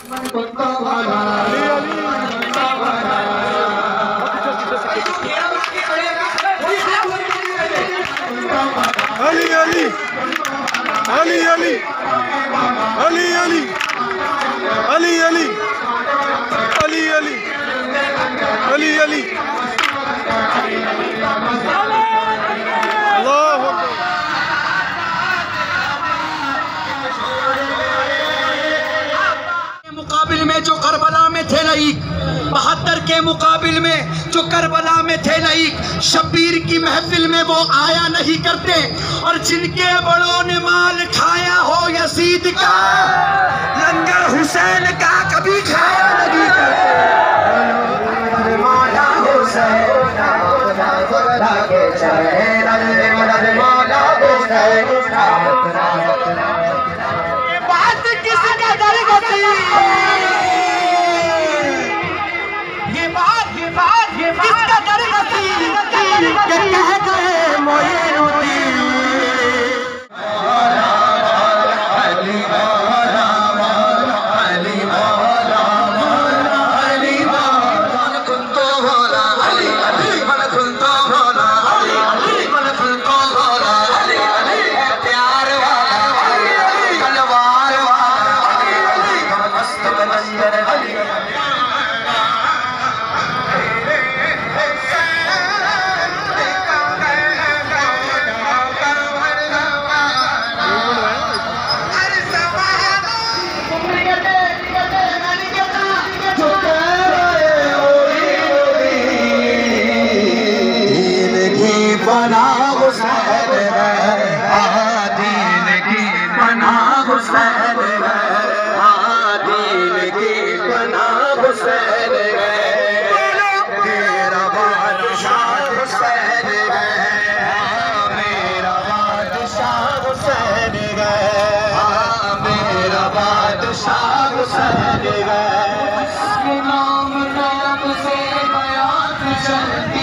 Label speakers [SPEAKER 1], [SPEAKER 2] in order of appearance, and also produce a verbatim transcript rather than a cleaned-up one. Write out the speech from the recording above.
[SPEAKER 1] अली अली अली अली अली अली अली अली अली अली अली अली अल्लाह
[SPEAKER 2] मुकाबिल में जो करबला में थे लईक, बहत्तर के मुकाबिल में जो करबला में थे लईक, शब्बीर की महफिल में वो आया नहीं करते। और जिनके बड़ों ने माल खाया हो यजीद का, लंगर हुसैन का कभी खाया नहीं करते। मौला हुसैन बात किसका दर गती, ये बात ये बात ये किसका दर गती के कह गए मोइनुद्दीन। अली मौला अली मौला अली मौला कुंतो मौला अली अली मन कुंतो मौला अली अली मन कुंतो मौला अली अली प्यार वाला अली अली तलवार वाला अली अली मस्त कलंदर अली बना हुसैन दीन की बना हुसैन दीन की बना हुसैन मेरा बादशाह हुसैन मेरा बादशाह हुसैन मेरा बादशाह हुसैन नाम नाम से बयान चल